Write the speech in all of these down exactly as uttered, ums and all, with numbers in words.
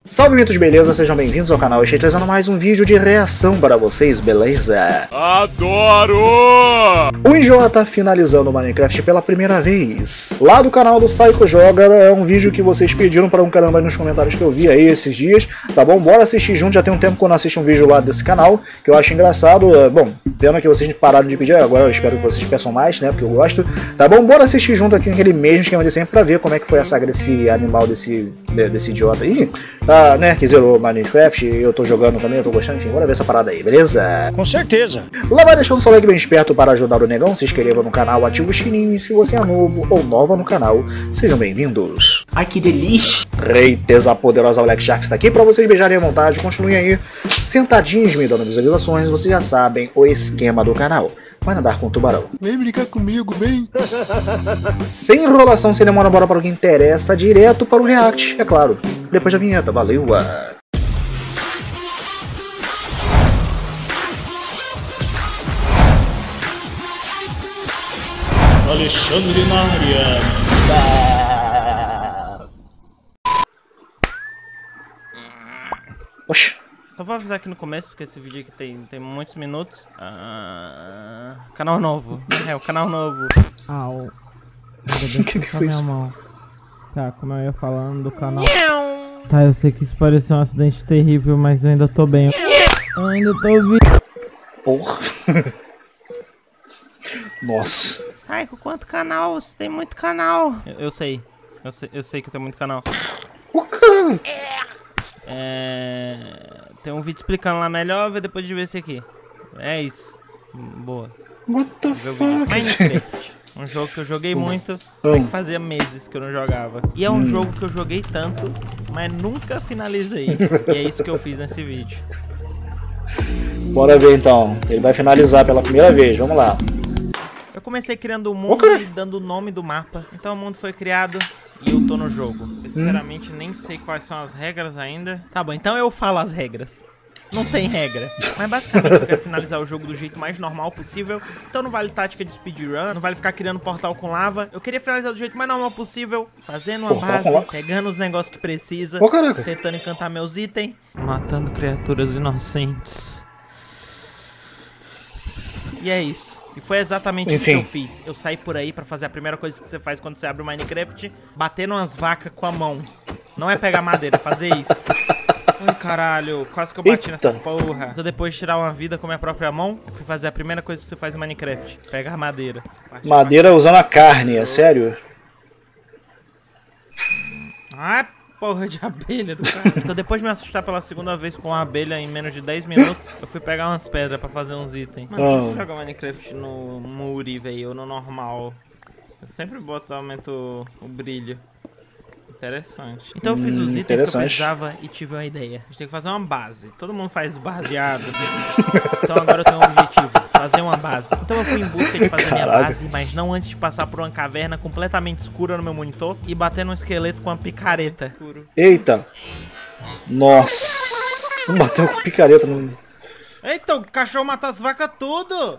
Salve mitos, beleza? Sejam bem-vindos ao canal. Eu estou trazendo mais um vídeo de reação para vocês, beleza? Adoro! O Enjoa tá finalizando o Minecraft pela primeira vez. Lá do canal do Psycho Joga, é um vídeo que vocês pediram para um caramba aí nos comentários que eu vi aí esses dias, tá bom? Bora assistir junto, já tem um tempo que eu não assisto um vídeo lá desse canal, que eu acho engraçado. Bom, pena que vocês pararam de pedir, agora eu espero que vocês peçam mais, né, porque eu gosto, tá bom? Bora assistir junto aqui naquele mesmo esquema de sempre pra ver como é que foi a saga desse animal, desse, desse idiota aí. Ah, né, que zerou Minecraft, eu tô jogando também, eu tô gostando, enfim, bora ver essa parada aí, beleza? Com certeza. Lá vai deixando seu like bem esperto para ajudar o negão, se inscreva no canal, ativa o sininho e se você é novo ou nova no canal, sejam bem-vindos. Ai, que delícia! Reiteza a poderosa Black Shark está aqui pra vocês beijarem à vontade, continuem aí sentadinhos me dando visualizações, vocês já sabem o esquema do canal. Vai nadar com o tubarão. Vem brincar comigo, vem. Sem enrolação, sem demora, bora para o que interessa, direto para o react, é claro. Depois da vinheta, valeu! Alexandre na área. Oxi. Só vou avisar aqui no começo, porque esse vídeo aqui tem, tem muitos minutos. Ah, canal novo. É, o canal novo. Au. O que que foi isso? Mão. Tá, como eu ia falando do canal. Tá, eu sei que isso pareceu um acidente terrível, mas eu ainda tô bem. Eu ainda tô vivo. Porra. Nossa. Sai com quanto canal? Você tem muito canal. Eu, eu sei. Eu sei. Eu sei que eu tenho muito canal. O caralho. É... Tem um vídeo explicando lá melhor, vê depois de ver esse aqui. É isso. Boa. What the fuck? Minecraft. Um jogo que eu joguei muito, mas que fazia meses que eu não jogava. E é um hum. jogo que eu joguei tanto, mas nunca finalizei. E é isso que eu fiz nesse vídeo. Bora ver então. Ele vai finalizar pela primeira vez, vamos lá. Eu comecei criando o mundo okay. e dando o nome do mapa. Então o mundo foi criado e eu tô no jogo. Eu sinceramente hum. nem sei quais são as regras ainda. Tá bom, então eu falo as regras. Não tem regra. Mas basicamente eu quero finalizar o jogo do jeito mais normal possível. Então não vale tática de speedrun, não vale ficar criando portal com lava. Eu queria finalizar do jeito mais normal possível, fazendo uma portal base, pegando os negócios que precisa, oh, caraca. tentando encantar meus itens, matando criaturas inocentes. E é isso. E foi exatamente Enfim. isso que eu fiz. Eu saí por aí pra fazer a primeira coisa que você faz quando você abre o Minecraft, bater umas vacas com a mão. Não é pegar madeira, é fazer isso. Ai, caralho, quase que eu bati Eita. nessa porra. Então, depois de tirar uma vida com a minha própria mão, eu fui fazer a primeira coisa que você faz no Minecraft. Pegar madeira. Madeira usando a carne, é sério? Ah, porra de abelha do cara. Então, depois de me assustar pela segunda vez com uma abelha em menos de dez minutos, eu fui pegar umas pedras pra fazer uns itens. Mano, oh. eu jogo Minecraft no Muri, velho, ou no normal. Eu sempre boto, aumento o brilho. Interessante. Então eu fiz os hum, itens que eu precisava e tive uma ideia. A gente tem que fazer uma base. Todo mundo faz baseado. Então agora eu tenho um objetivo. Fazer uma base. Então eu fui em busca de fazer Caraca. minha base, mas não antes de passar por uma caverna completamente escura no meu monitor e bater num esqueleto com uma picareta. Eita. Nossa. Bateu com picareta no... Eita, o cachorro mata as vacas tudo.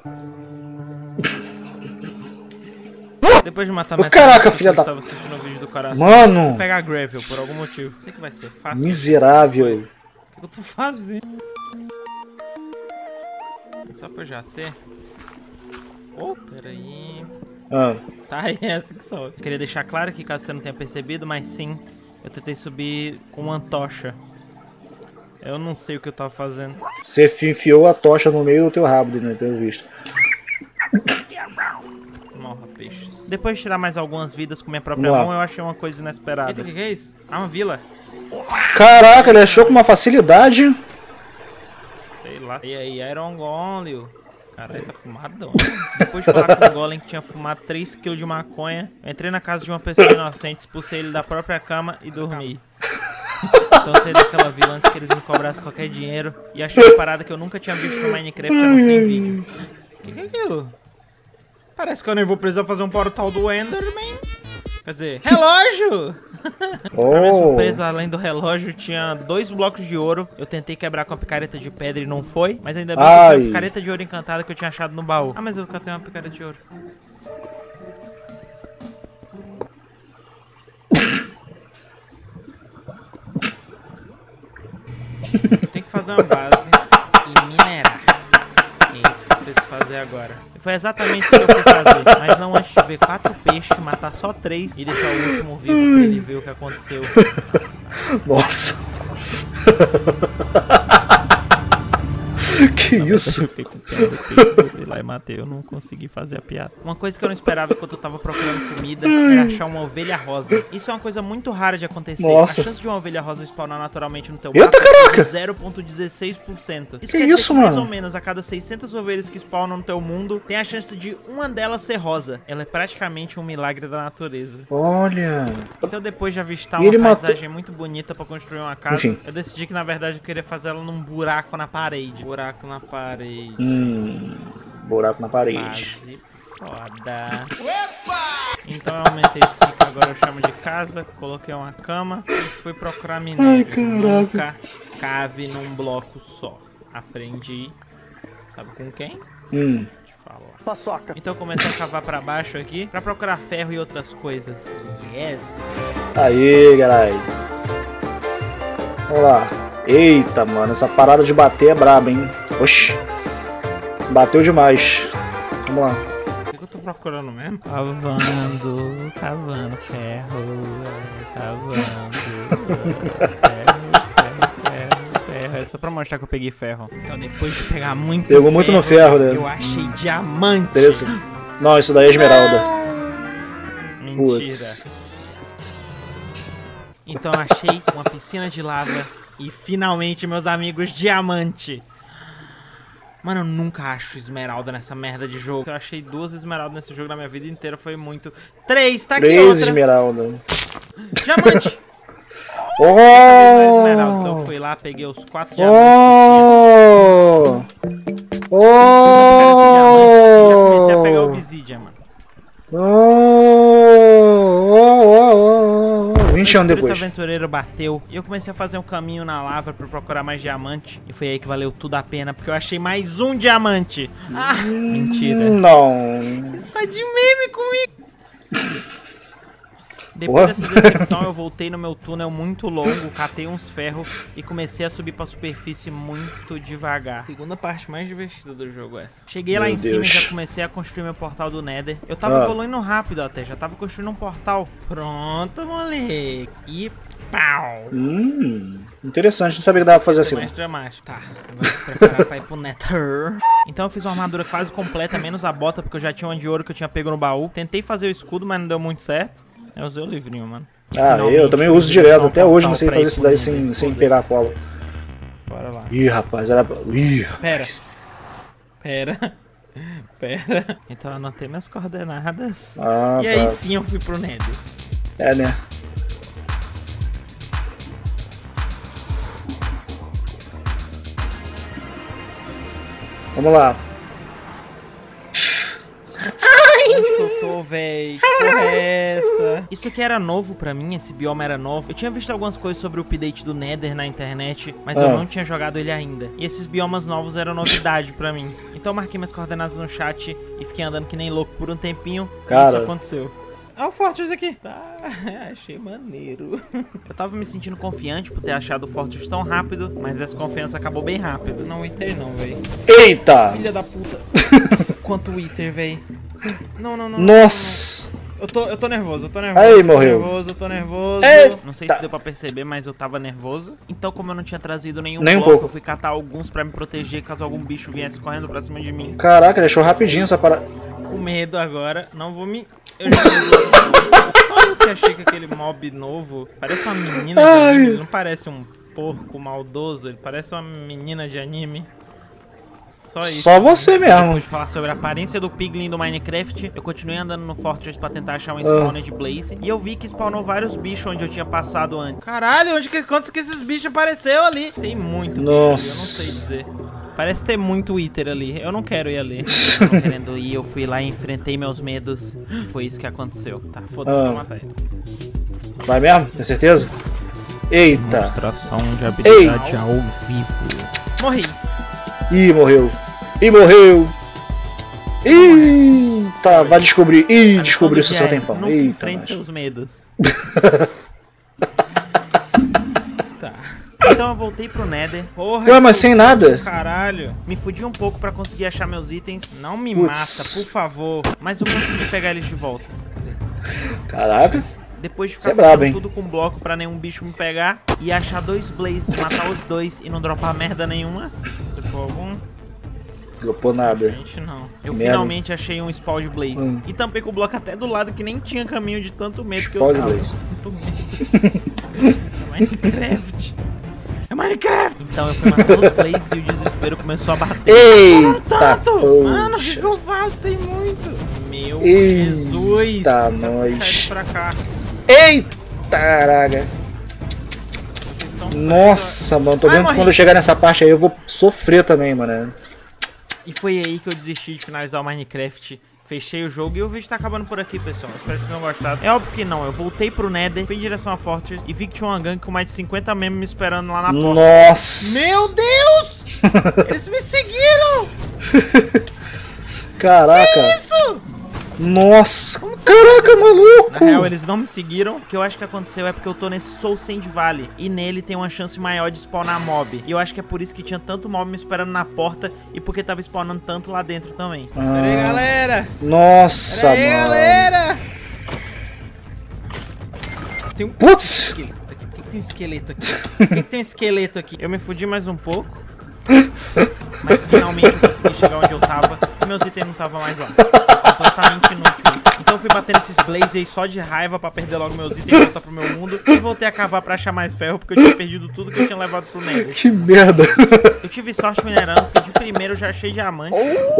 Depois de matar oh, caraca, filha da... Tava assistindo o vídeo do cara. Mano! Vou pegar gravel por algum motivo. Sei que vai ser fácil. Miserável. O que eu tô fazendo? Só pra eu já ter. Oh, peraí. Ah. Tá, é assim que sobe. Queria deixar claro aqui, caso você não tenha percebido, mas sim, eu tentei subir com uma tocha. Eu não sei o que eu tava fazendo. Você enfiou a tocha no meio do teu rabo, né, pelo visto. Morra, peixes. Depois de tirar mais algumas vidas com minha própria mão, eu achei uma coisa inesperada. Eita, o que, que é isso? Ah, uma vila. Caraca, ele achou com uma facilidade. Sei lá. E aí, Iron Golem. Caralho, tá fumadão. Depois de falar com o Golem que tinha fumado três quilos de maconha, eu entrei na casa de uma pessoa inocente, expulsei ele da própria cama e dormi. Então eu saí daquela vila antes que eles me cobrassem qualquer dinheiro e achei uma parada que eu nunca tinha visto no Minecraft, a não ser em vídeo. O que, que é aquilo? Parece que eu nem vou precisar fazer um portal do Enderman. Quer dizer, relógio! Oh. Pra minha surpresa, além do relógio, tinha dois blocos de ouro. Eu tentei quebrar com a picareta de pedra e não foi. Mas ainda bem Ai. que eu tinha uma picareta de ouro encantada que eu tinha achado no baú. Ah, mas eu catei uma picareta de ouro. Tem que fazer uma base e minerar. É isso que eu preciso fazer agora. Foi exatamente isso que eu fui fazer. Mas não antes de ver quatro peixes, matar só três e deixar o último vivo pra ele ver o que aconteceu. Nossa. Que isso? Eu fiquei com pena do peixe, botei lá e matei. Eu não consegui fazer a piada. Uma coisa que eu não esperava enquanto eu tava procurando comida era achar uma ovelha rosa. Isso é uma coisa muito rara de acontecer. Nossa. A chance de uma ovelha rosa spawnar naturalmente no teu Eita, mapa caraca! é zero vírgula dezesseis por cento. Isso Que quer isso, dizer que mais mano? ou menos a cada seiscentas ovelhas que spawnam no teu mundo, tem a chance de uma delas ser rosa. Ela é praticamente um milagre da natureza. Olha. Então depois de avistar E uma ele matou- paisagem muito bonita pra construir uma casa, Enfim. eu decidi que na verdade eu queria fazer ela num buraco na parede. Buraco na parede. Hum. Buraco na parede. Base foda. Então eu aumentei isso aqui que agora eu chamo de casa. Coloquei uma cama e fui procurar minério. Ai, caraca. Nunca cave num bloco só. Aprendi. Sabe com quem? Hum. Falar. Paçoca. Então eu comecei a cavar pra baixo aqui pra procurar ferro e outras coisas. Yes! Aí, galera. Vamos lá. Eita, mano. Essa parada de bater é braba, hein? Oxi. Bateu demais. Vamos lá. O que eu tô procurando mesmo? Cavando, cavando ferro, cavando ferro, ferro, ferro, ferro. É só pra mostrar que eu peguei ferro. Então depois de pegar muito Pegou muito no ferro, né? eu achei diamante. Interessante. Não, isso daí é esmeralda. Mentira. Putz. Então eu achei uma piscina de lava e finalmente, meus amigos, diamante. Mano, eu nunca acho esmeralda nessa merda de jogo. Eu achei duas esmeraldas nesse jogo na minha vida inteira, foi muito. Três, tá aqui Três outra. esmeralda. Diamante! Oh! Esmeralda. Então eu fui lá, peguei os quatro diamantes. Oh! Oh! Já comecei a pegar Oh! obsidian, mano. Oh! Oh! vinte anos O depois. espírito aventureiro bateu e eu comecei a fazer um caminho na lava pra procurar mais diamante. E foi aí que valeu tudo a pena, porque eu achei mais um diamante. Ah, mentira. Não. Você tá de meme comigo. Porra. Depois dessa decepção, eu voltei no meu túnel muito longo, catei uns ferros e comecei a subir pra superfície muito devagar. Segunda parte mais divertida do jogo essa. Cheguei lá Meu em cima Deus. e já comecei a construir meu portal do Nether. Eu tava Ah. evoluindo rápido até, já tava construindo um portal. Pronto, moleque. E pau. Hum, interessante, não sabia que dava pra fazer assim. Mais dramático. Tá, agora se preparar pra ir pro Nether. Então eu fiz uma armadura quase completa, menos a bota, porque eu já tinha uma de ouro que eu tinha pego no baú. Tentei fazer o escudo, mas não deu muito certo. Eu usei o livrinho, mano. Ah, Finalmente, eu também fiz uso um direto, até hoje portal não sei pra fazer ir isso pro daí Nether. sem, sem Foda-se. pegar a cola. Bora lá. Ih, rapaz, era. Ih, Pera. Pera. Pera. Então eu anotei minhas coordenadas. ah, e aí tá. sim eu fui pro Nether. É, né? Vamos lá. Onde que eu tô, véi? Que porra é essa? Isso aqui era novo pra mim, esse bioma era novo. Eu tinha visto algumas coisas sobre o update do Nether na internet, mas Ah. eu não tinha jogado ele ainda. E esses biomas novos eram novidade pra mim. Então eu marquei minhas coordenadas no chat e fiquei andando que nem louco por um tempinho. Cara. E isso aconteceu. Ah, o Fortress aqui. Tá, achei maneiro. Eu tava me sentindo confiante por ter achado o Fortress tão rápido, mas essa confiança acabou bem rápido. Não, Wither não, véi. Eita! Filha da puta. Nossa, quanto Wither, véi. Não, não, não. não, Nossa! não, não. Eu tô, eu tô nervoso, eu tô nervoso. Aí, eu tô morreu. nervoso, eu tô nervoso. Eita. Não sei se deu pra perceber, mas eu tava nervoso. Então, como eu não tinha trazido nenhum Nem um bloco, pouco. eu fui catar alguns pra me proteger caso algum bicho viesse correndo pra cima de mim. Caraca, deixou rapidinho essa parada. Com medo agora, não vou me... Eu já... Só eu que achei que aquele mob novo parece uma menina de Ai. anime. Ele não parece um porco maldoso, ele parece uma menina de anime. Só isso. Só você mesmo. Depois de falar sobre a aparência do Piglin do Minecraft, eu continuei andando no Fortress pra tentar achar um spawner de Blaze. E eu vi que spawnou vários bichos onde eu tinha passado antes. Caralho, onde que, quantos que esses bichos apareceu ali? Tem muito bicho ali, eu não sei Nossa. dizer. Parece ter muito Wither ali. Eu não quero ir ali. Eu não querendo ir, eu fui lá e enfrentei meus medos. E foi isso que aconteceu. Tá, foda-se, Ah. vou matar ele. Vai mesmo? Tem certeza? Eita! Demonstração de habilidade Ei. ao vivo. Morri. Ih, morreu. Ih, morreu. Eita, vai descobrir. Ih, descobriu se o seu tempão. Nunca Eita, enfrente mas... seus medos. Tá. Então Então eu voltei pro Nether. Porra, Ué, mas sem nada? Caralho. Me fudi um pouco pra conseguir achar meus itens. Não me Puts. mata, por favor. Mas eu consegui pegar eles de volta. Caraca. Depois de Cê ficar é brabo, fazendo hein? tudo com bloco pra nenhum bicho me pegar. E achar dois blazes, matar os dois e não dropar merda nenhuma. Dropou algum? Dropou nada. Gente, não. Eu Merda. finalmente achei um spawn de blaze. Hum. E tampei com o bloco até do lado que nem tinha caminho de tanto medo que Spawn eu de tava. blaze. Tanto medo. É Minecraft. É Minecraft. Então eu fui matando os blazes e o desespero começou a bater. Eita, Tanto! Mano, o que, poxa. que eu faço? Tem muito. Meu Eita, Jesus. nós. Vou puxar ele pra cá. Eita, caraca. Então, Nossa, mano, tô Ai, vendo que morri. quando eu chegar nessa parte aí eu vou sofrer também, mano. E foi aí que eu desisti de finalizar o Minecraft. Fechei o jogo e o vídeo tá acabando por aqui, pessoal. Espero que vocês tenham gostado. É óbvio que não, eu voltei pro Nether, fui em direção a Fortress e vi que tinha uma gangue com mais de cinquenta membros me esperando lá na porta. Nossa. Meu Deus! Eles me seguiram! Caraca. Isso! Nossa. Caraca, maluco. Na real, eles não me seguiram. O que eu acho que aconteceu é porque eu tô nesse Soul Sand Valley. E nele tem uma chance maior de spawnar mob. E eu acho que é por isso que tinha tanto mob me esperando na porta. E porque tava spawnando tanto lá dentro também. Ah. Pera aí, galera! Nossa, Pera aí, mano. galera! Tem um Putz. esqueleto aqui. Por que, que tem um esqueleto aqui? Por que, que tem um esqueleto aqui? Eu me fudi mais um pouco. Mas finalmente eu consegui chegar onde eu tava. E meus itens não estavam mais lá. Completamente inútil isso. Então eu fui batendo esses blazes aí só de raiva pra perder logo meus itens e voltar pro meu mundo. E voltei a cavar pra achar mais ferro, porque eu tinha perdido tudo que eu tinha levado pro Nether. Que merda. Eu tive sorte minerando, porque de primeiro eu já achei diamante.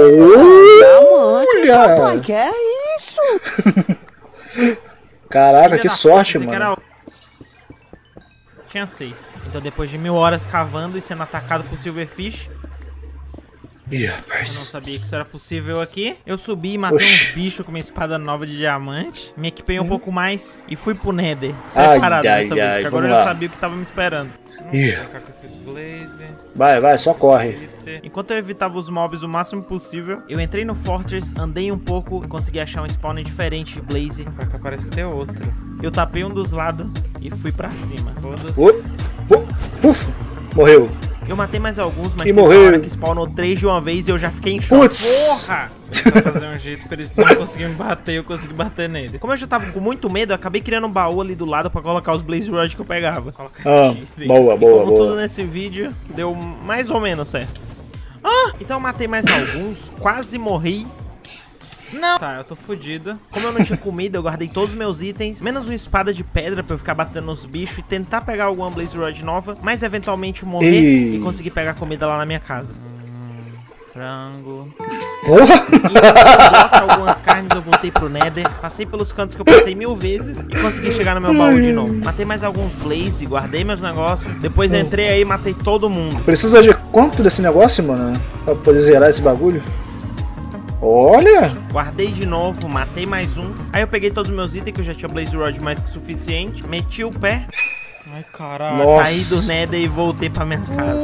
Olha. Que é isso? Caraca, Filha que da sorte, puta, esse aqui mano. era- Tinha seis. Então depois de mil horas cavando e sendo atacado por Silverfish, Ih, eu não rapaz. sabia que isso era possível aqui. Eu subi e matei Oxi. uns bichos com minha espada nova de diamante. Me equipei um pouco mais e fui pro Nether. Ai, Preparado ai, dessa vez, ai, porque agora eu vamos já lá. sabia o que tava me esperando. Não Ih. vou ficar com esses blaze. Vai, vai, só corre. Enquanto eu evitava os mobs o máximo possível, eu entrei no Fortress, andei um pouco e consegui achar um spawn diferente de blaze. Pra cá parece ter outro. Eu tapei um dos lados e fui pra cima. Foda-se. Uh, uh, Puf, morreu. Eu matei mais alguns, mas E teve uma morreu. hora que spawnou três de uma vez e eu já fiquei em choque. Putz. Porra! Vou fazer um jeito pra eles não conseguirem me bater, eu consegui bater nele. Como eu já tava com muito medo, eu acabei criando um baú ali do lado pra colocar os Blaze Rod que eu pegava. Colocar Ah, esse item. boa, E boa, como boa. tudo nesse vídeo, deu mais ou menos certo. Ah, então eu matei mais alguns, quase morri. Não. Tá, eu tô fudido. Como eu não tinha comida, eu guardei todos os meus itens, menos uma espada de pedra pra eu ficar batendo nos bichos e tentar pegar alguma Blaze Rod nova, mas eventualmente morrer Ei. e conseguir pegar comida lá na minha casa. Hum, frango. Porra. E eu algumas carnes, eu voltei pro Nether, passei pelos cantos que eu passei mil vezes e consegui chegar no meu baú de novo. Matei mais alguns Blaze, guardei meus negócios, depois entrei aí e matei todo mundo. Precisa de quanto desse negócio, mano? Pra poder zerar esse bagulho? Olha. Guardei de novo, matei mais um. Aí eu peguei todos os meus itens, que eu já tinha Blaze Rod mais que o suficiente. Meti o pé. Ai, caralho. Nossa. Saí do Nether e voltei pra minha casa.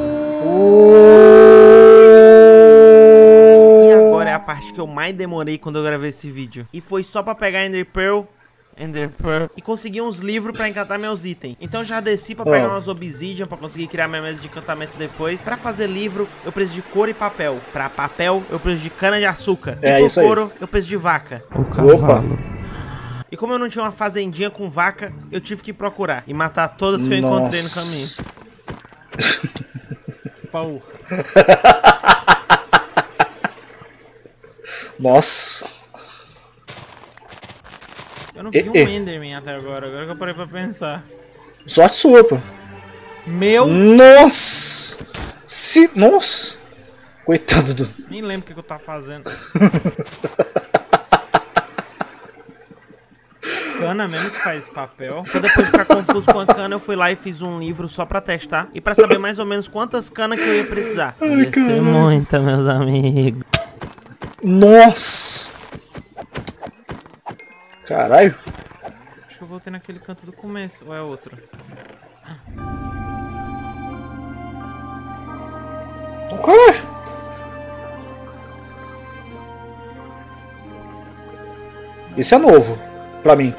E agora é a parte que eu mais demorei quando eu gravei esse vídeo. E foi só pra pegar Ender Pearl. Ender Pearl. E conseguir uns livros pra encantar meus itens. Então já desci pra pegar Oh. umas obsidian pra conseguir criar minha mesa de encantamento depois. Pra fazer livro, eu preciso de couro e papel. Pra papel, eu preciso de cana de açúcar. É e por isso aí. couro, eu preciso de vaca. O cavalo. E como eu não tinha uma fazendinha com vaca, eu tive que procurar e matar todas que eu encontrei no Nossa. caminho. Porra. Nossa. Eu não vi um E- e. Enderman até agora, agora que eu parei pra pensar. Sorte sua, pô. Meu! Nossa. Se... Nossa. Coitado do... Nem lembro o que, que eu tava fazendo. Cana mesmo que faz papel. Então depois de ficar confuso com a cana, eu fui lá e fiz um livro só pra testar. E pra saber mais ou menos quantas canas que eu ia precisar. Ia ser caralho. muita, meus amigos. Nossa. Caralho. Acho que eu voltei naquele canto do começo. Ou é outro? Oh, caralho. Isso é novo pra mim.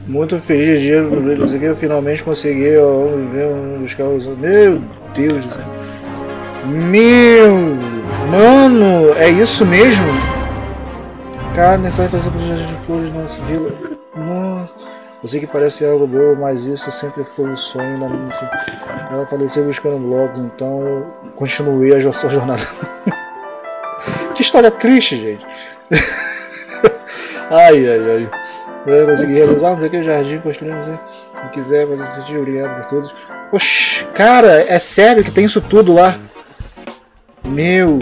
Muito feliz dia do brilho, isso aqui eu finalmente consegui, ó, vamos ver, vamos buscar os... Meu Deus do céu. Meu... Mano, é isso mesmo? Cara, nem sabe fazer projeto de flores na nossa vila. Nossa. Eu sei que parece algo bom, mas isso sempre foi um sonho da minha filha. Ela faleceu buscando blocos, então eu continuei a sua jornada. Que história triste, gente. Ai, ai, ai. Eu consegui realizar, não sei o que, o jardim, construir, não sei. Se quiser, pode assistir, obrigado por todos. Oxi, cara, é sério que tem isso tudo lá? Meu...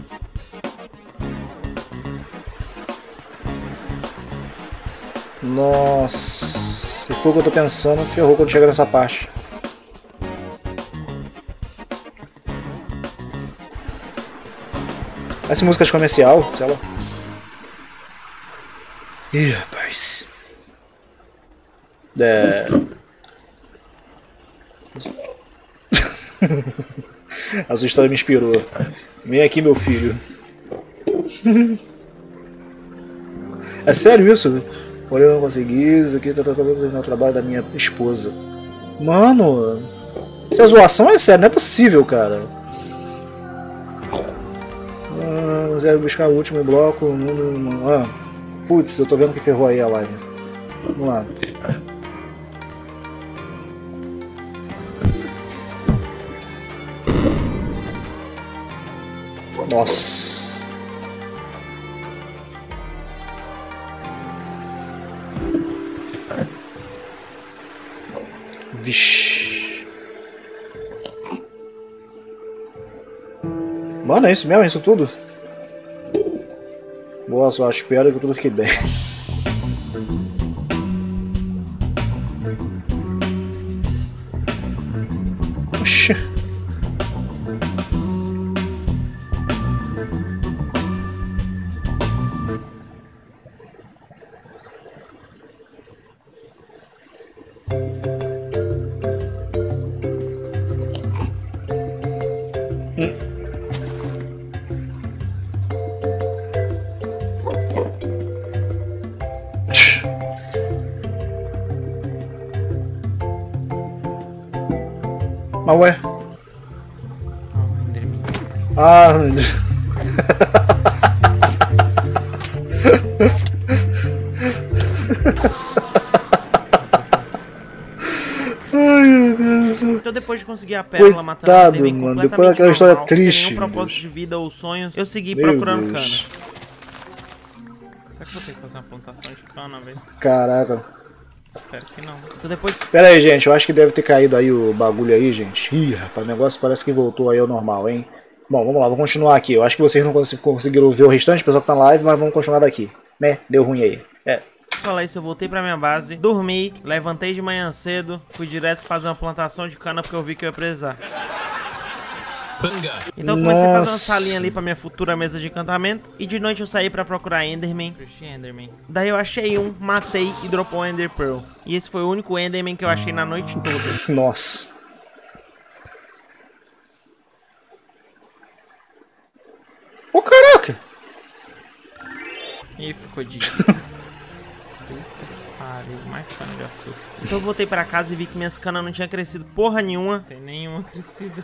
Nossa, se for o que eu tô pensando, ferrou quando chegar nessa parte. Essa música de comercial, sei lá. Ih, rapaz. É... A sua história me inspirou. Vem aqui, meu filho. É sério isso? Olha, eu não consegui, isso aqui tá acabando no trabalho da minha esposa. Mano, se a zoação é sério, não é possível, cara. Ah, zero buscar o último bloco. Ah, putz, eu tô vendo que ferrou aí a live. Vamos lá. Nossa. Vixe. Mano, é isso mesmo? É isso tudo? Boa, só espero que tudo fique bem. Oxi. Mas ué? Ah, meu Deus. Ai, meu Deus do céu. Então depois de conseguir a pérola matando Coitado, o Enderman mano, depois daquela história normal, triste, sem nenhum propósito Deus. de vida ou sonhos, eu segui Meu procurando Deus. cana. Será que eu vou ter que fazer uma plantação de cana, velho? Caraca. Espero que não. Então depois... Pera aí, gente, eu acho que deve ter caído aí o bagulho aí, gente. Ih, rapaz, o negócio parece que voltou aí ao normal, hein? Bom, vamos lá, vou continuar aqui. Eu acho que vocês não cons conseguiram ver o restante, o pessoal que tá na live, mas vamos continuar daqui. Né? Deu ruim aí. É. Falar isso, eu voltei pra minha base, dormi, levantei de manhã cedo, fui direto fazer uma plantação de cana porque eu vi que eu ia precisar. Então eu comecei a fazer uma Nossa. salinha ali pra minha futura mesa de encantamento. E de noite eu saí pra procurar Enderman. Enderman. Daí eu achei um, matei e dropou um Ender Pearl. E esse foi o único Enderman que eu achei na noite toda. Nossa. Ô, caraca. E ficou de... Puta que pariu, mais cana de açúcar. Então eu voltei pra casa e vi que minhas canas não tinham crescido porra nenhuma. Tem nenhuma crescida.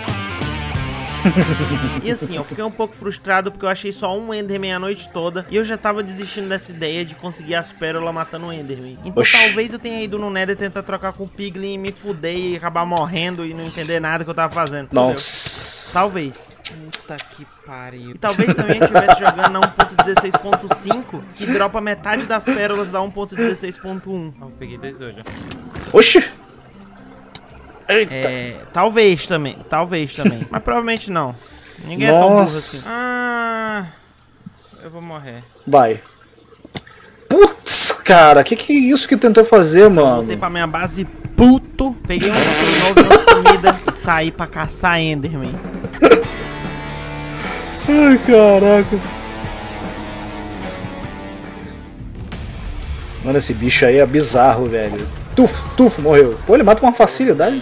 E assim, eu fiquei um pouco frustrado porque eu achei só um Enderman a noite toda. E eu já tava desistindo dessa ideia de conseguir as pérolas matando o Enderman. Então Oxi. talvez eu tenha ido no Nether tentar trocar com o Piglin e me fuder e acabar morrendo e não entender nada que eu tava fazendo. Fudeu. Nossa. Talvez. Puta que pariu. E talvez também eu estivesse jogando na um ponto dezesseis ponto cinco, que dropa metade das pérolas da um ponto dezesseis ponto um. Ah, eu peguei dois hoje, ó. Oxi. Eita. É, talvez também, talvez também. Mas provavelmente não. Ninguém é tão burro Nossa. assim. Ah, eu vou morrer. Vai. Putz, cara, que que é isso que tentou fazer, mano? Voltei pra minha base puto, peguei um item novo de comida e saí pra caçar Enderman. Ai, caraca. Mano, esse bicho aí é bizarro, velho. Tufo, tufo, morreu. Pô, ele mata com uma facilidade.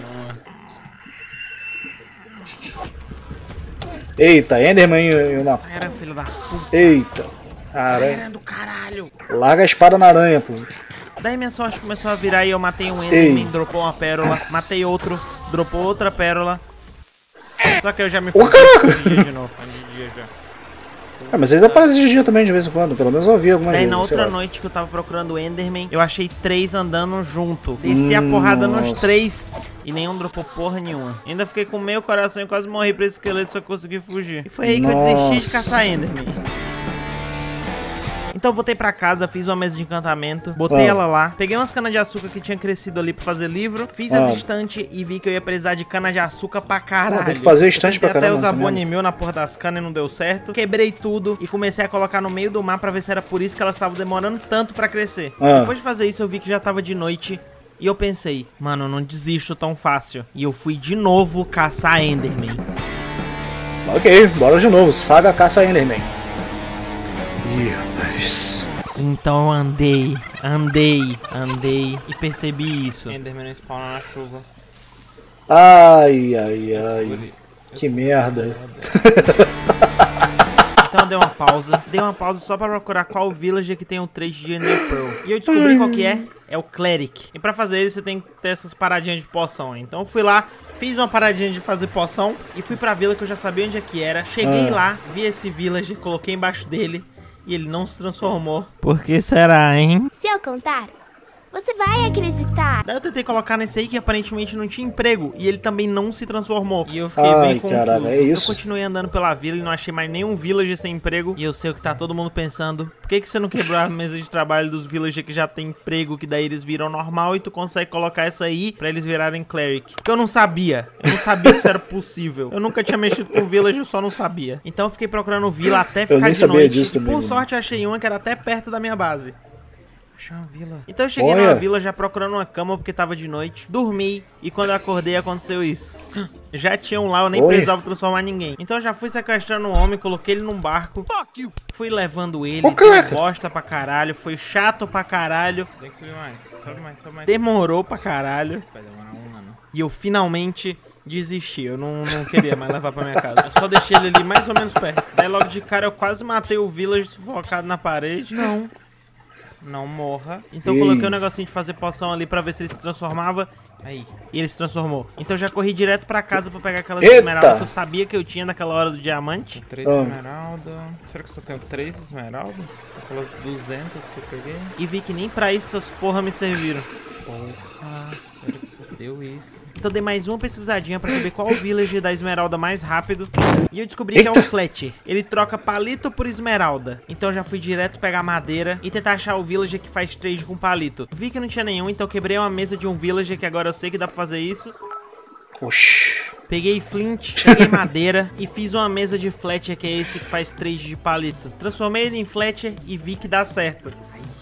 Eita, Enderman e uma... Sai, filho da puta. Eita. Sai Aranha. do caralho. Larga a espada na aranha, pô. Daí minha sorte começou a virar e eu matei um Enderman, dropou uma pérola, matei outro, dropou outra pérola. Só que eu já me fui de novo, de dia já. Ah, mas eles aparecem de dia também, de vez em quando. Pelo menos eu vi algumas Daí vezes. na outra noite que eu tava procurando o Enderman, eu achei três andando junto. Desci Hum, a porrada nossa. nos três e nenhum dropou porra nenhuma. Ainda fiquei com meio coração e quase morri pra esse esqueleto, só consegui fugir. E foi aí que Nossa. eu desisti de caçar Enderman. Então eu voltei pra casa, fiz uma mesa de encantamento, botei Ah. ela lá, peguei umas canas de açúcar que tinha crescido ali pra fazer livro, fiz Ah. as estantes e vi que eu ia precisar de cana de açúcar pra caralho. Pô, tem que fazer estante Eu tentei pra caramba, até usar isso mesmo. Bonnie Mil na porra das canas e não deu certo. Quebrei tudo e comecei a colocar no meio do mar pra ver se era por isso que elas estavam demorando tanto pra crescer. Ah. Depois de fazer isso eu vi que já tava de noite e eu pensei, mano, eu não desisto tão fácil. E eu fui de novo caçar Enderman. Ok, bora de novo. Saga caça Enderman. Ih, rapaz. Então eu andei, andei, andei e percebi isso. Enderman não spawna na chuva. Ai, ai, ai. Que merda. Então eu dei uma pausa, dei uma pausa só pra procurar qual villager que tem um trade de Ender Pearl. E eu descobri qual que é, é o Cleric. E pra fazer isso você tem que ter essas paradinhas de poção. Então eu fui lá, fiz uma paradinha de fazer poção e fui pra vila que eu já sabia onde é que era. Cheguei Ah. lá, vi esse villager, coloquei embaixo dele e ele não se transformou. Por que será, hein? Se eu contar, você vai acreditar. Daí eu tentei colocar nesse aí que aparentemente não tinha emprego e ele também não se transformou. E eu fiquei Ai, bem confuso. caraca, é isso? Eu continuei andando pela vila e não achei mais nenhum villager sem emprego. E eu sei o que tá todo mundo pensando. Por que que você não quebrou a mesa de trabalho dos villagers que já tem emprego, que daí eles viram normal e tu consegue colocar essa aí pra eles virarem cleric? Porque eu não sabia. Eu não sabia que isso era possível. Eu nunca tinha mexido com villager, eu só não sabia. Então eu fiquei procurando vila até ficar nem de sabia noite. disso E também, por mano. sorte eu achei uma que era até perto da minha base. Achei uma vila. Então eu cheguei Olha. numa vila já procurando uma cama porque tava de noite. Dormi e quando eu acordei aconteceu isso. Já tinha um lá, eu nem Oi. precisava transformar ninguém. Então eu já fui sequestrando um homem, coloquei ele num barco. Fui levando ele. Ô, Deu caraca. bosta pra caralho. Foi chato pra caralho. Tem que subir mais. Sobe mais, sobe mais. Demorou pra caralho. Vai demorar um ano. E eu finalmente desisti. Eu não, não queria mais levar pra minha casa. Eu só deixei ele ali mais ou menos perto. Daí logo de cara eu quase matei o village sufocado na parede. Não. Não morra. Então eu Ei. coloquei um negocinho de fazer poção ali pra ver se ele se transformava. Aí. E ele se transformou. Então eu já corri direto pra casa pra pegar aquelas Eita. esmeraldas que eu sabia que eu tinha naquela hora do diamante. Três Ah. esmeraldas. Será que eu só tenho três esmeraldas? Aquelas duzentas que eu peguei. E vi que nem pra isso essas porra me serviram. Porra. Sério que só deu isso? Então eu dei mais uma pesquisadinha pra saber qual o villager da esmeralda mais rápido. E eu descobri que é o Eita. Fletcher. Ele troca palito por esmeralda. Então eu já fui direto pegar madeira e tentar achar o villager que faz trade com palito. Vi que não tinha nenhum, então eu quebrei uma mesa de um villager que agora eu sei que dá pra fazer isso. Oxi. Peguei flint, peguei madeira e fiz uma mesa de Fletcher, que é esse que faz trade de palito. Transformei ele em Fletcher e vi que dá certo.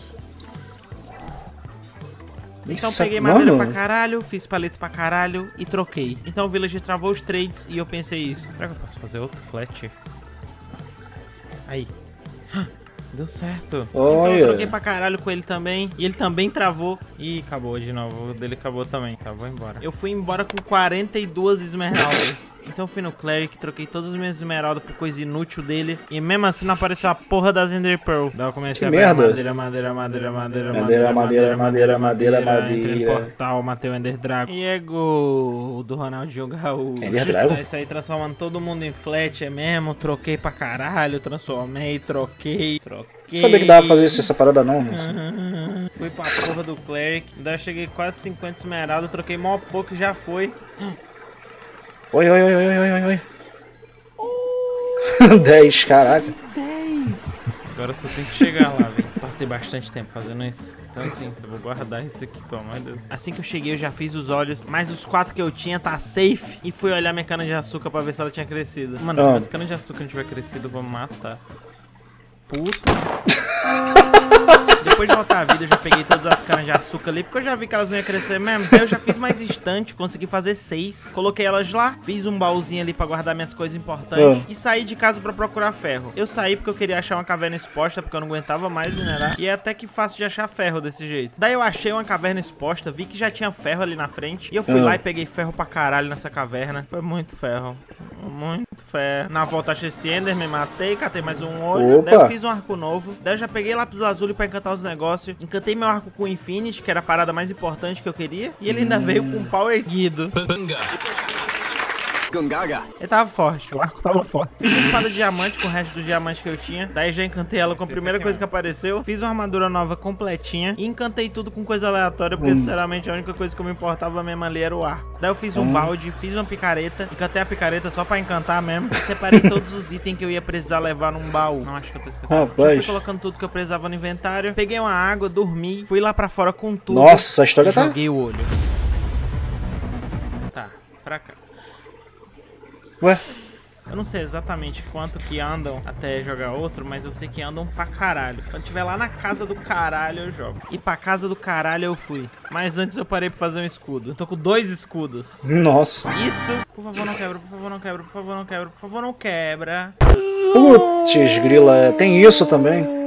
Então Isso, peguei madeira mano. pra caralho, fiz palito pra caralho e troquei. Então o villager travou os trades e eu pensei isso. Será que eu posso fazer outro Fletcher? Aí. Deu certo. Então Olha. eu troquei pra caralho com ele também. E ele também travou. Ih, acabou de novo. O dele acabou também. Tá, vou embora. Eu fui embora com quarenta e duas esmeraldas. Então eu fui no Cleric, troquei todas as minhas esmeraldas por coisa inútil dele. E mesmo assim não apareceu a porra das Ender Pearl. Daí eu comecei Que a pegar merda. madeira, madeira, madeira, madeira, Madeira, madeira, madeira, madeira, Entrei no madeira. portal, matei o Ender Dragon. E é gol do Ronaldinho Gaúcho. Ender Dragon? É isso aí, transformando todo mundo em Fletcher mesmo. Troquei pra caralho, transformei, troquei, troquei. Não sabia que dava pra fazer isso, essa parada não, mano. Fui pra porra do Cleric. Daí eu cheguei quase cinquenta esmeraldas, troquei mó pouco e já foi. Oi, oi, oi, oi, oi, oi, oi. dez, caraca. Agora só tem que chegar lá, velho. Passei bastante tempo fazendo isso. Então assim, eu vou guardar isso aqui, pelo amor de Deus. Assim que eu cheguei, eu já fiz os olhos. Mas os quatro que eu tinha tá safe. E fui olhar minha cana de açúcar pra ver se ela tinha crescido. Mano, se Ah. minha cana de açúcar não tiver crescido, eu vou matar. Puta. Depois de voltar a vida, eu já peguei todas as canas de açúcar ali, porque eu já vi que elas não iam crescer mesmo. Daí eu já fiz mais estante, consegui fazer seis. Coloquei elas lá, fiz um baúzinho ali pra guardar minhas coisas importantes. Ah. E saí de casa pra procurar ferro. Eu saí porque eu queria achar uma caverna exposta, porque eu não aguentava mais minerar. E é até que fácil de achar ferro desse jeito. Daí eu achei uma caverna exposta, vi que já tinha ferro ali na frente. E eu fui Ah. lá e peguei ferro pra caralho nessa caverna. Foi muito ferro. Muito fé. Na volta achei esse Enderman, matei, catei mais um olho. Opa. Daí eu fiz um arco novo. Daí eu já peguei lápis lazuli pra encantar os negócios. Encantei meu arco com Infinity, que era a parada mais importante que eu queria. E ele ainda hum. veio com um power erguido. Ele tava forte, o arco tava forte. Fiz uma espada de diamante com o resto dos diamantes que eu tinha. Daí já encantei ela com a primeira coisa que apareceu. Fiz uma armadura nova completinha. E encantei tudo com coisa aleatória. Porque, hum. sinceramente, a única coisa que eu me importava mesmo ali era o arco. Daí eu fiz um hum. balde, fiz uma picareta. Encantei a picareta só pra encantar mesmo. Separei todos os itens que eu ia precisar levar num baú. Não, acho que eu tô esquecendo. Rapaz. Fui colocando tudo que eu precisava no inventário. Peguei uma água, dormi. Fui lá pra fora com tudo. Nossa, essa história tá... Joguei o olho. Tá, pra cá. Ué? Eu não sei exatamente quanto que andam até jogar outro, mas eu sei que andam pra caralho. Quando tiver lá na casa do caralho, eu jogo. E pra casa do caralho eu fui. Mas antes eu parei pra fazer um escudo. Eu tô com dois escudos. Nossa. Isso. Por favor, não quebra, por favor, não quebra, por favor, não quebra, por favor, não quebra. Putz, grila, tem isso também.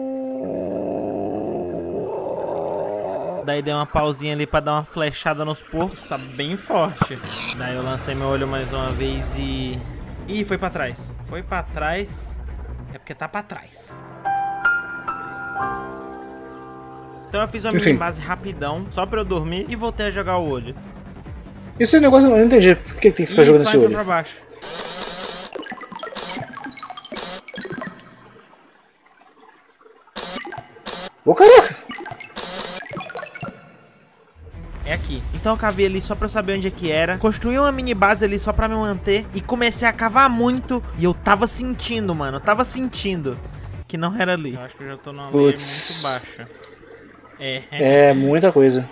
Daí dei uma pausinha ali pra dar uma flechada nos porcos. Tá bem forte. Daí eu lancei meu olho mais uma vez e... Ih, foi pra trás. Foi pra trás. É porque tá pra trás. Então eu fiz uma mini base rapidão, só pra eu dormir, e voltei a jogar o olho. Esse negócio eu não entendi. Por que tem que ficar e jogando esse olho? Pra baixo. Ô, caraca! É aqui. Então eu cavei ali só pra eu saber onde é que era. Construí uma mini base ali só pra me manter. E comecei a cavar muito. E eu tava sentindo, mano. Eu tava sentindo que não era ali. Eu acho que eu já tô numa linha muito baixa. É. É, muita coisa.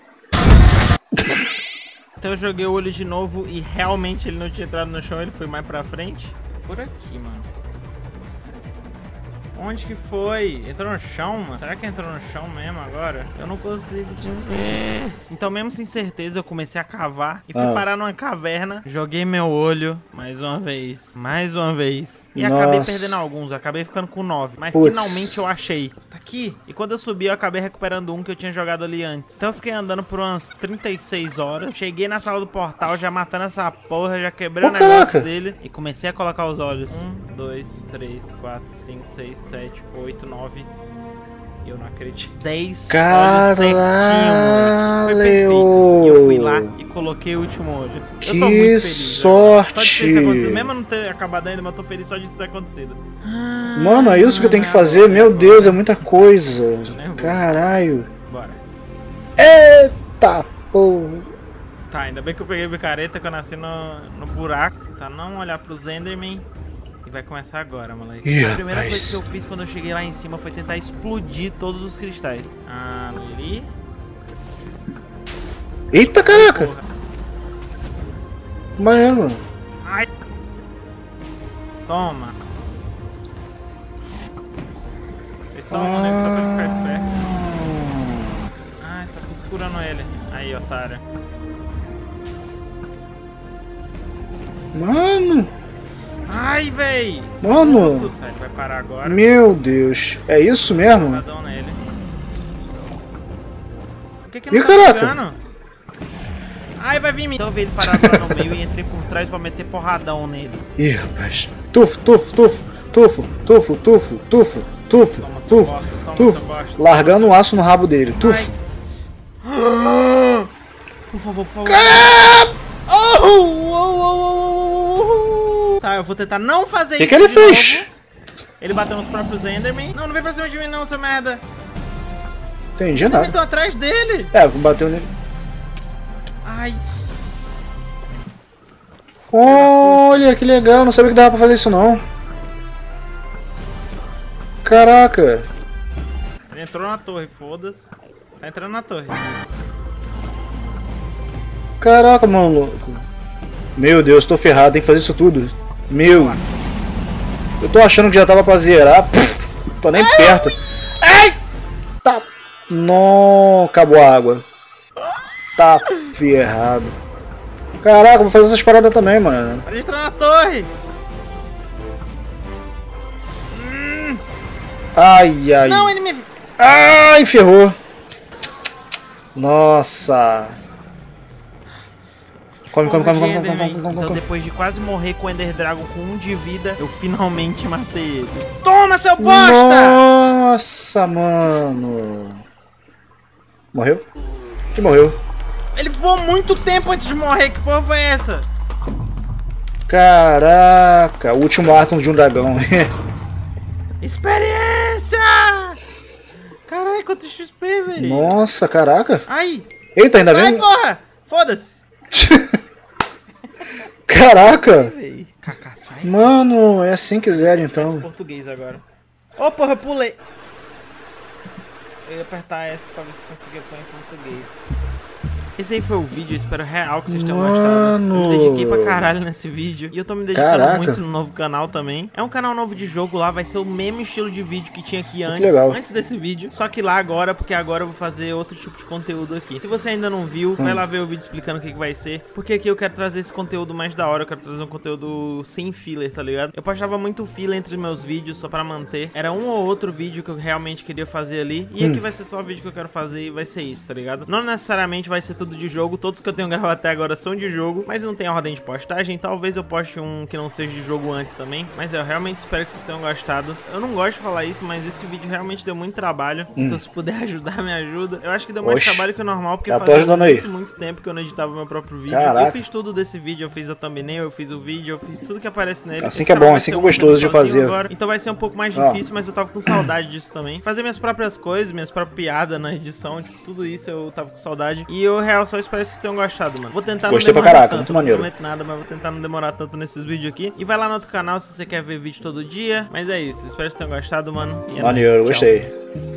Então eu joguei o olho de novo e realmente ele não tinha entrado no chão. Ele foi mais pra frente. Por aqui, mano. Onde que foi? Entrou no chão, mano? Será que entrou no chão mesmo agora? Eu não consigo dizer. Então, mesmo sem certeza, eu comecei a cavar e fui ah. parar numa caverna. Joguei meu olho mais uma vez. Mais uma vez. E Nossa. acabei perdendo alguns. Acabei ficando com nove. Mas Puts. finalmente eu achei. Tá aqui. E quando eu subi, eu acabei recuperando um que eu tinha jogado ali antes. Então eu fiquei andando por umas trinta e seis horas. Cheguei na sala do portal, já matando essa porra. Já quebrei oh, o negócio caraca. dele. E comecei a colocar os olhos. Um, dois, três, quatro, cinco, seis, sete, oito, nove. Eu não acredito. dez. Caralho! Foi perfeito. E eu fui lá e coloquei o último olho. Que eu tô muito feliz, sorte! Só de ter isso acontecido. Mesmo não ter acabado ainda, mas eu tô feliz só de isso ter acontecido. Mano, é isso que eu tenho que fazer? Meu Deus, é muita coisa. Caralho. Bora. Eita porra. Tá, ainda bem que eu peguei picareta que eu nasci no, no buraco. Tá, não olhar pros Enderman. E vai começar agora, moleque. Ih, a primeira rapaz. coisa que eu fiz quando eu cheguei lá em cima foi tentar explodir todos os cristais. Ali. Eita, caraca! Maneiro, mano. Ai. Toma. Fez só um nele só pra ele ficar esperto. Ai, tá tudo curando ele. Aí, otário. Mano! Ai, véi! Mano! Tá, ele vai parar agora. Meu Deus! É isso mesmo? Nele. Por que que não Ih, tá caraca! pegando? Ai, vai vir em mim. Então eu vi ele parado lá no meio e entrei por trás pra meter porradão nele. Ih, rapaz. Tufo, tufo, tufo, tufo, tufo, tufo, tufo, tufo, Toma tufo, bosta, toma tufo. bosta. Largando o aço no rabo dele. Tufo. Ai. Por favor, por favor. Oh, oh, oh, oh, oh. Tá, eu vou tentar não fazer que isso. O que ele fez? Novo. Ele bateu nos próprios Enderman. Não, não vem pra cima de mim não, seu merda. Entendi Eu nada. tô atrás dele. É, bateu nele. Ai. Olha, que legal. Não sabia que dava pra fazer isso não. Caraca. Ele entrou na torre, foda-se. Tá entrando na torre. Caraca, maluco. Meu Deus, tô ferrado. Tem que fazer isso tudo. Meu. Eu tô achando que já tava pra zerar. Pff, tô nem Ai, perto. Ai! Tá. Não, acabou a água. Tá ferrado. Caraca, vou fazer essas paradas também, mano. Pode entrar na torre. Hum. Ai, ai. Não, ele me... Ai, ferrou. Nossa. Come, come, come, come, Ender, come, come, véi. come, come, Então come. depois de quase morrer com o Ender Dragon com um de vida, eu finalmente matei ele. Toma, seu bosta! Nossa, mano. Morreu? Que morreu? Ele voou muito tempo antes de morrer, que porra foi essa? Caraca, o último átomo de um dragão. Experiência! Caralho, quanto X P, velho. Nossa, caraca. Ai! Eita, ainda Sai, vem? porra! Foda-se! Caraca. Kaká, sai. Mano, é assim que zero então. Esse português agora. Ô, oh, porra, eu pulei. Eu ia apertar S pra ver se conseguia pôr em português. Esse aí foi o vídeo, eu espero real que vocês tenham Mano. gostado. Eu me dediquei pra caralho nesse vídeo. E eu tô me dedicando Caraca. muito no novo canal também. É um canal novo de jogo lá, vai ser o mesmo estilo de vídeo que tinha aqui antes. legal. Antes desse vídeo. Só que lá agora, porque agora eu vou fazer outro tipo de conteúdo aqui. Se você ainda não viu, vai lá ver o vídeo explicando o que, que vai ser. Porque aqui eu quero trazer esse conteúdo mais da hora. Eu quero trazer um conteúdo sem filler, tá ligado? Eu postava muito filler entre meus vídeos só pra manter. Era um ou outro vídeo que eu realmente queria fazer ali. E aqui vai ser só o vídeo que eu quero fazer e vai ser isso, tá ligado? Não necessariamente vai ser tudo de jogo. Todos que eu tenho gravado até agora são de jogo, mas não tem ordem de postagem. Talvez eu poste um que não seja de jogo antes também. Mas eu realmente espero que vocês tenham gostado. Eu não gosto de falar isso, mas esse vídeo realmente deu muito trabalho. Hum. Então se puder ajudar, me ajuda. Eu acho que deu mais Oxe, trabalho que o normal, porque já tô fazia ajudando muito, aí. muito tempo que eu não editava meu próprio vídeo. Caraca. Eu fiz tudo desse vídeo, eu fiz a thumbnail, eu fiz o vídeo, eu fiz tudo que aparece nele. Assim Esse que é canal bom, vai assim ser que é um gostoso de sozinho fazer. agora, então vai ser um pouco mais Ah. difícil, mas eu tava com saudade disso também. Fazer minhas próprias coisas, minhas próprias piadas na edição, tipo, tudo isso eu tava com saudade. E eu, real, só espero que vocês tenham gostado, mano. Vou tentar Gostei não pra demorar caraca, tanto, muito não maneiro. prometo nada, mas vou tentar não demorar tanto nesses vídeos aqui. E vai lá no outro canal se você quer ver vídeo todo dia. Mas é isso, espero que vocês tenham gostado, mano. E é Maneiro, nóis, tchau. gostei.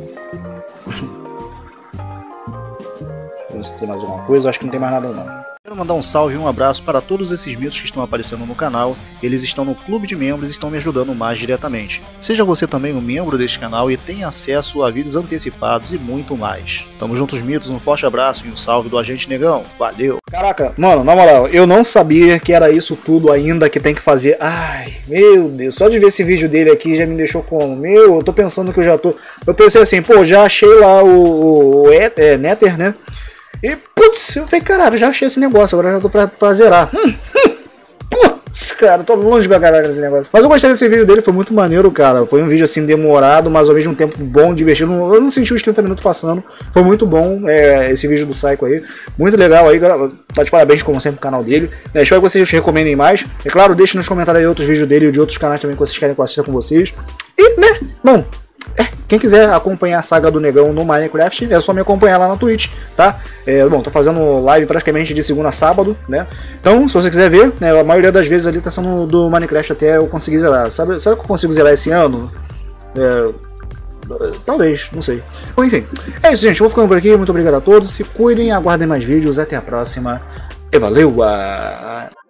Vamos ver se tem mais alguma coisa, acho que não tem mais nada não. Quero mandar um salve e um abraço para todos esses mitos que estão aparecendo no canal. Eles estão no clube de membros e estão me ajudando mais diretamente. Seja você também um membro deste canal e tenha acesso a vídeos antecipados e muito mais. Tamo juntos, mitos, um forte abraço e um salve do Agente Negão. Valeu! Caraca, mano, na moral, eu não sabia que era isso tudo ainda que tem que fazer. Ai, meu Deus, só de ver esse vídeo dele aqui já me deixou como? Meu, eu tô pensando que eu já tô... Eu pensei assim, pô, já achei lá o, o é, é, Nether, né? E, putz, eu falei, caralho, já achei esse negócio, agora já tô pra, pra zerar. Hum, hum, putz, cara, tô longe pra caralho desse negócio. Mas eu gostei desse vídeo dele, foi muito maneiro, cara. Foi um vídeo, assim, demorado, mas ao mesmo tempo bom, divertido. Eu não senti os trinta minutos passando. Foi muito bom, é, esse vídeo do Psycho aí. Muito legal aí, galera. Tá de parabéns, como sempre, no canal dele. É, espero que vocês recomendem mais. É claro, deixem nos comentários aí outros vídeos dele e de outros canais também que vocês querem que eu assista com vocês. E, né, bom... É, quem quiser acompanhar a saga do Negão no Minecraft, é só me acompanhar lá na Twitch, tá? É, bom, tô fazendo live praticamente de segunda a sábado, né? Então, se você quiser ver, né, a maioria das vezes ali tá sendo do Minecraft até eu conseguir zerar. Sabe, sabe que eu consigo zerar esse ano? É, talvez, não sei. Bom, enfim, é isso, gente. Eu vou ficando por aqui. Muito obrigado a todos. Se cuidem, aguardem mais vídeos. Até a próxima. E valeu!